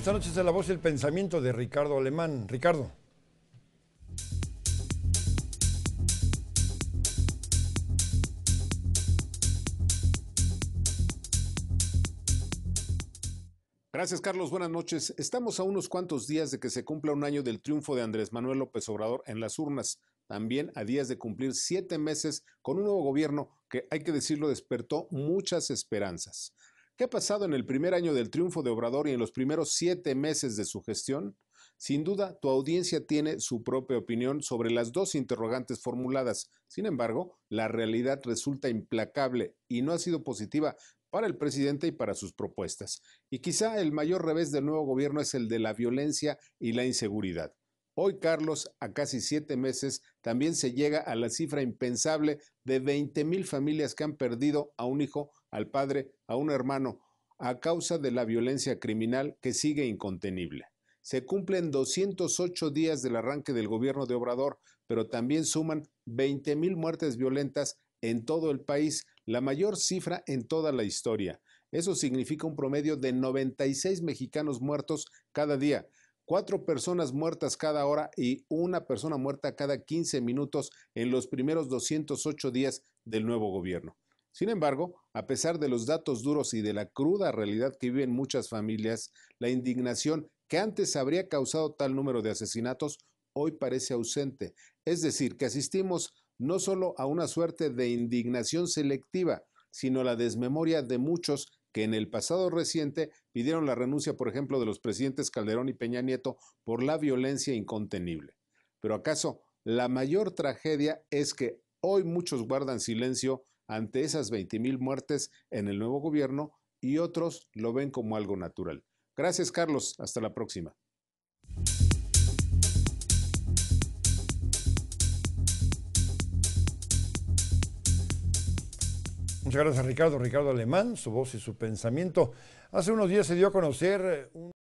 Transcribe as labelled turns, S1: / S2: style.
S1: esta noche es La Voz y el Pensamiento de Ricardo Alemán. Ricardo.
S2: Gracias, Carlos. Buenas noches. Estamos a unos cuantos días de que se cumpla un año del triunfo de Andrés Manuel López Obrador en las urnas. También a días de cumplir 7 meses con un nuevo gobierno que, hay que decirlo, despertó muchas esperanzas. ¿Qué ha pasado en el primer año del triunfo de Obrador y en los primeros 7 meses de su gestión? Sin duda, tu audiencia tiene su propia opinión sobre las dos interrogantes formuladas. Sin embargo, la realidad resulta implacable y no ha sido positiva para el presidente y para sus propuestas. Y quizá el mayor revés del nuevo gobierno es el de la violencia y la inseguridad. Hoy, Carlos, a casi 7 meses, también se llega a la cifra impensable de 20,000 familias que han perdido a un hijo, al padre, a un hermano, a causa de la violencia criminal que sigue incontenible. Se cumplen 208 días del arranque del gobierno de Obrador, pero también suman 20,000 muertes violentas en todo el país, la mayor cifra en toda la historia. Eso significa un promedio de 96 mexicanos muertos cada día, 4 personas muertas cada hora y una persona muerta cada 15 minutos en los primeros 208 días del nuevo gobierno. Sin embargo, a pesar de los datos duros y de la cruda realidad que viven muchas familias, la indignación que antes habría causado tal número de asesinatos hoy parece ausente. Es decir, que asistimos no solo a una suerte de indignación selectiva, sino a la desmemoria de muchos que en el pasado reciente pidieron la renuncia, por ejemplo, de los presidentes Calderón y Peña Nieto por la violencia incontenible. Pero ¿acaso la mayor tragedia es que hoy muchos guardan silencio ante esas 20,000 muertes en el nuevo gobierno y otros lo ven como algo natural? Gracias, Carlos. Hasta la próxima.
S1: Muchas gracias, Ricardo. Ricardo Alemán, su voz y su pensamiento. Hace unos días se dio a conocer un